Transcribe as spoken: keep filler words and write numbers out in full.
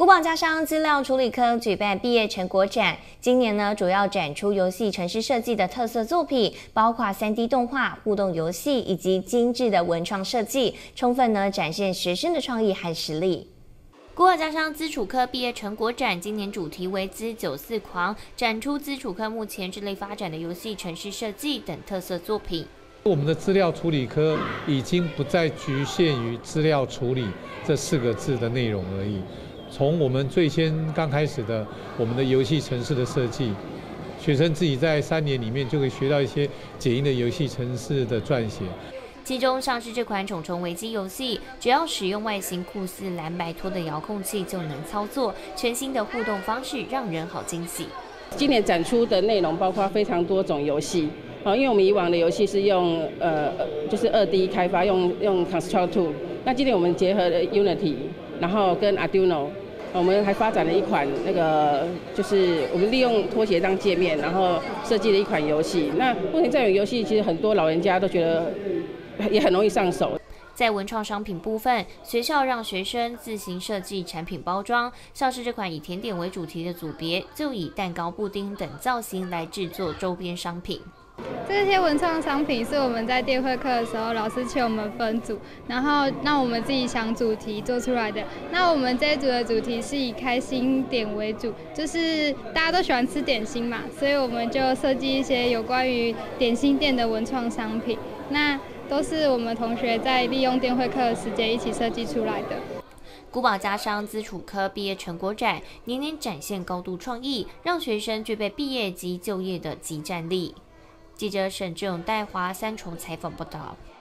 古堡家商资料处理科举办毕业成果展，今年呢主要展出游戏程式设计的特色作品，包括 三 D 动画、互动游戏以及精致的文创设计，充分呢展现学生的创意和实力。古堡家商资处科毕业成果展今年主题为“资九四狂”，展出资处科目前致力发展的游戏程式设计等特色作品。 我们的资料处理科已经不再局限于资料处理这四个字的内容而已。从我们最先刚开始的我们的游戏程式的设计，学生自己在三年里面就可以学到一些解印的游戏程式的撰写。 其中上市这款虫虫危机游戏，只要使用外形酷似蓝白拖的遥控器就能操作，全新的互动方式让人好惊喜。 今年展出的内容包括非常多种游戏，哦，因为我们以往的游戏是用呃就是二 D 开发，用用 Construct Two， 那今年我们结合了 Unity， 然后跟 Arduino。我们还发展了一款那个，就是我们利用拖鞋当界面，然后设计了一款游戏。那目前这种游戏其实很多老人家都觉得也很容易上手。 在文创商品部分，学校让学生自行设计产品包装，像是这款以甜点为主题的组别，就以蛋糕、布丁等造型来制作周边商品。 这些文创商品是我们在电绘课的时候，老师请我们分组，然后让我们自己想主题做出来的。那我们这一组的主题是以开心点为主，就是大家都喜欢吃点心嘛，所以我们就设计一些有关于点心店的文创商品。那都是我们同学在利用电绘课的时间一起设计出来的。 古堡家商资处科毕业成果展年年展现高度创意，让学生具备毕业及就业的即战力。记者沈志勇、戴华三重采访报道。